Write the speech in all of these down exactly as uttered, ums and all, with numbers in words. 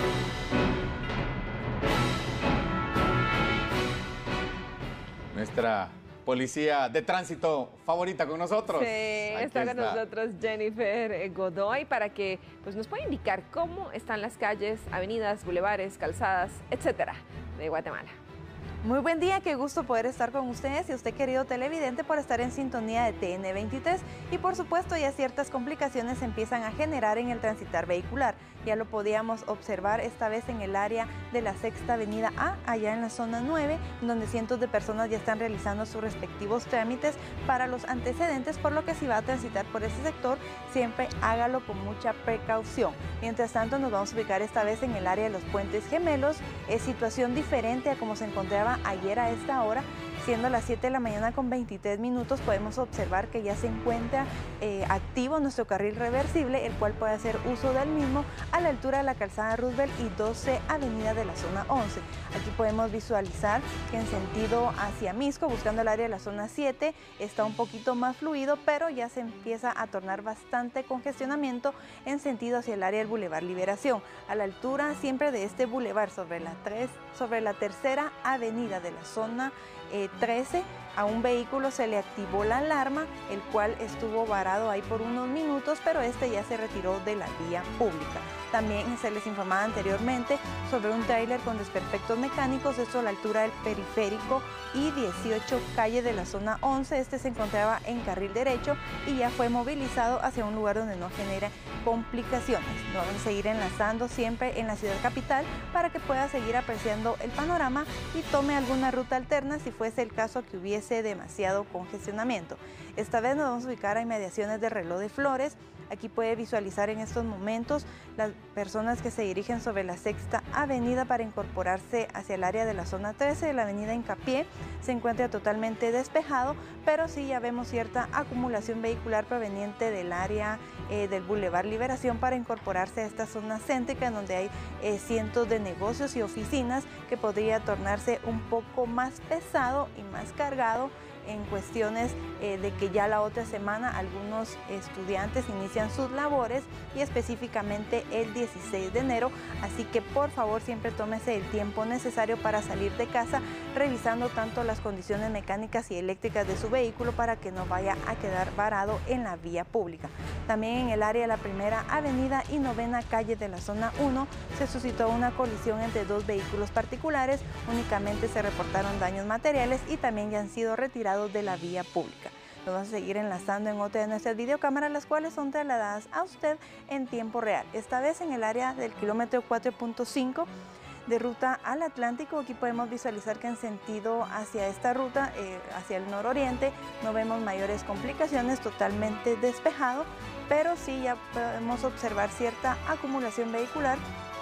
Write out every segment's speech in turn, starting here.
Nuestra policía de tránsito favorita con nosotros. Sí, está con nosotros Jennifer Godoy para que pues, nos pueda indicar cómo están las calles, avenidas, bulevares, calzadas, etcétera, de Guatemala. Muy buen día, qué gusto poder estar con ustedes y usted, querido televidente, por estar en sintonía de T N veintitrés. Y por supuesto ya ciertas complicaciones se empiezan a generar en el transitar vehicular. Ya lo podíamos observar esta vez en el área de la Sexta Avenida A, allá en la zona nueve, donde cientos de personas ya están realizando sus respectivos trámites para los antecedentes, por lo que si va a transitar por ese sector, siempre hágalo con mucha precaución. Mientras tanto, nos vamos a ubicar esta vez en el área de los Puentes Gemelos. Es situación diferente a como se encontraba ayer a esta hora. Siendo las siete de la mañana con veintitrés minutos, podemos observar que ya se encuentra eh, activo nuestro carril reversible, el cual puede hacer uso del mismo a la altura de la calzada Roosevelt y doce Avenida de la zona once. Aquí podemos visualizar que en sentido hacia Misco, buscando el área de la zona siete, está un poquito más fluido, pero ya se empieza a tornar bastante congestionamiento en sentido hacia el área del Boulevard Liberación. A la altura siempre de este bulevar sobre la, tres, sobre la tercera avenida de la zona eh, trece, a un vehículo se le activó la alarma, el cual estuvo varado ahí por unos minutos, pero este ya se retiró de la vía pública. También se les informaba anteriormente sobre un tráiler con desperfectos mecánicos, esto a la altura del periférico y dieciocho calle de la zona once. Este se encontraba en carril derecho y ya fue movilizado hacia un lugar donde no genera complicaciones. Nos vamos a seguir enlazando siempre en la ciudad capital para que pueda seguir apreciando el panorama y tome alguna ruta alterna si fuese el caso que hubiese demasiado congestionamiento. Esta vez nos vamos a ubicar a inmediaciones del Reloj de Flores. Aquí puede visualizar en estos momentos las personas que se dirigen sobre la Sexta Avenida para incorporarse hacia el área de la zona trece de la avenida Hincapié. Se encuentra totalmente despejado, pero sí ya vemos cierta acumulación vehicular proveniente del área eh, del Boulevard Liberación para incorporarse a esta zona céntrica, en donde hay eh, cientos de negocios y oficinas, que podría tornarse un poco más pesado y más cargado en cuestiones eh, de que ya la otra semana algunos estudiantes inician sus labores y específicamente el dieciséis de enero, así que por favor siempre tómese el tiempo necesario para salir de casa, revisando tanto las condiciones mecánicas y eléctricas de su vehículo para que no vaya a quedar varado en la vía pública. También en el área de la Primera Avenida y Novena Calle de la zona uno se suscitó una colisión entre dos vehículos particulares, únicamente se reportaron daños materiales y también ya han sido retirados de la vía pública. Nos vamos a seguir enlazando en otra de nuestras videocámaras, las cuales son trasladadas a usted en tiempo real. Esta vez en el área del kilómetro cuatro punto cinco de ruta al Atlántico. Aquí podemos visualizar que en sentido hacia esta ruta, eh, hacia el nororiente, no vemos mayores complicaciones, totalmente despejado, pero sí ya podemos observar cierta acumulación vehicular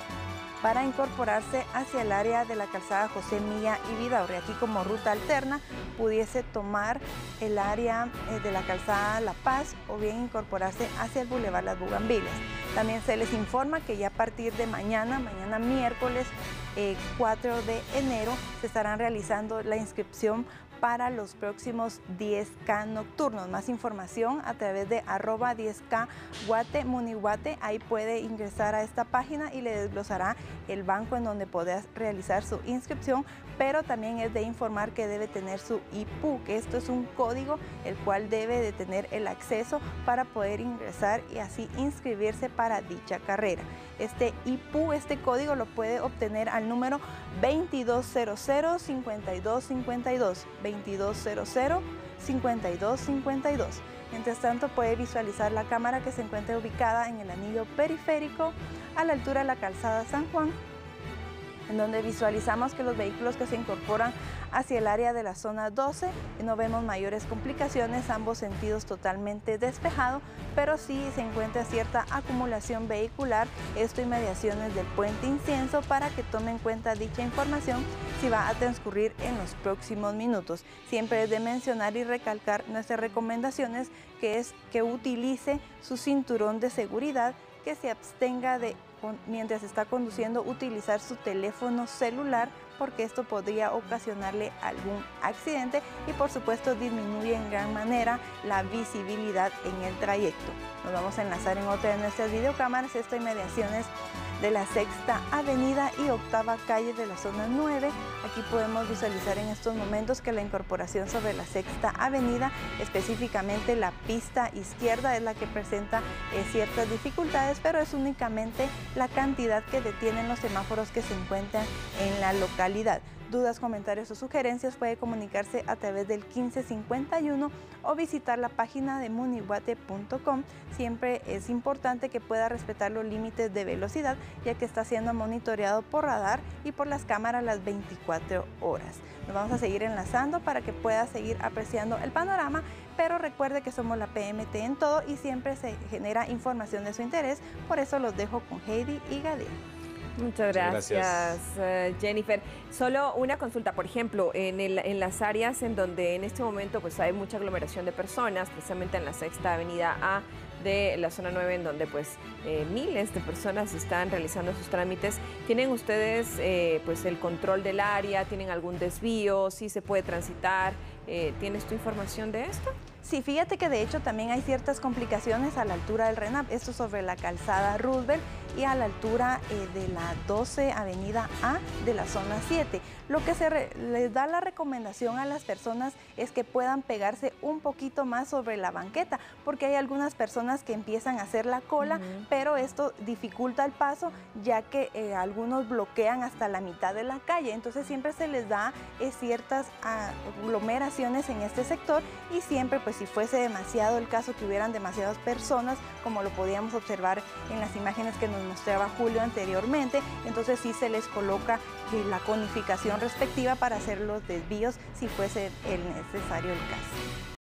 para incorporarse hacia el área de la calzada José Milla y Vidaurre. Aquí como ruta alterna pudiese tomar el área de la calzada La Paz o bien incorporarse hacia el Boulevard Las Bugambiles. También se les informa que ya a partir de mañana, mañana miércoles eh, cuatro de enero, se estarán realizando la inscripción para los próximos diez K nocturnos. Más información a través de arroba diez K Guate Munihuate. Ahí puede ingresar a esta página y le desglosará el banco en donde podrá realizar su inscripción, pero también es de informar que debe tener su I P U, que esto es un código el cual debe de tener el acceso para poder ingresar y así inscribirse para dicha carrera. Este I P U, este código lo puede obtener al número veintidós cero cero, cincuenta y dos cincuenta y dos, veintidós cero cero, cincuenta y dos cincuenta y dos. Mientras tanto puede visualizar la cámara que se encuentra ubicada en el anillo periférico a la altura de la calzada San Juan, en donde visualizamos que los vehículos que se incorporan hacia el área de la zona doce no vemos mayores complicaciones, ambos sentidos totalmente despejado, pero sí se encuentra cierta acumulación vehicular, esto inmediaciones del Puente Incienso, para que tome en cuenta dicha información si va a transcurrir en los próximos minutos. Siempre es de mencionar y recalcar nuestras recomendaciones, que es que utilice su cinturón de seguridad, que se abstenga de, mientras está conduciendo, utilizar su teléfono celular porque esto podría ocasionarle algún accidente y por supuesto disminuye en gran manera la visibilidad en el trayecto. Nos vamos a enlazar en otra de nuestras videocámaras, esto en mediaciones de la Sexta Avenida y Octava Calle de la zona nueve. Aquí podemos visualizar en estos momentos que la incorporación sobre la Sexta Avenida, específicamente la pista izquierda, es la que presenta eh, ciertas dificultades, pero es únicamente la cantidad que detienen los semáforos que se encuentran en la localidad. Dudas, comentarios o sugerencias puede comunicarse a través del quince cincuenta y uno o visitar la página de munihuate punto com. Siempre es importante que pueda respetar los límites de velocidad, ya que está siendo monitoreado por radar y por las cámaras las veinticuatro horas. Nos vamos a seguir enlazando para que pueda seguir apreciando el panorama, pero recuerde que somos la P M T en todo y siempre se genera información de su interés, por eso los dejo con Heidi y Gadiel. Muchas gracias, gracias. Uh, Jennifer. Solo una consulta, por ejemplo, en, el, en las áreas en donde en este momento pues hay mucha aglomeración de personas, precisamente en la Sexta Avenida A de la zona nueve, en donde pues eh, miles de personas están realizando sus trámites. ¿Tienen ustedes eh, pues el control del área? ¿Tienen algún desvío? ¿Sí se puede transitar? Eh, ¿Tienes tu información de esto? Sí, fíjate que de hecho también hay ciertas complicaciones a la altura del RENAP, esto sobre la calzada Roosevelt y a la altura eh, de la doce Avenida A de la zona siete. Lo que se re, les da la recomendación a las personas es que puedan pegarse un poquito más sobre la banqueta, porque hay algunas personas que empiezan a hacer la cola, uh-huh. pero esto dificulta el paso, ya que eh, algunos bloquean hasta la mitad de la calle, entonces siempre se les da eh, ciertas aglomeraciones en este sector y siempre pues si fuese demasiado el caso que hubieran demasiadas personas, como lo podíamos observar en las imágenes que nos mostraba Julio anteriormente, entonces sí se les coloca la conificación respectiva para hacer los desvíos si fuese el necesario el caso.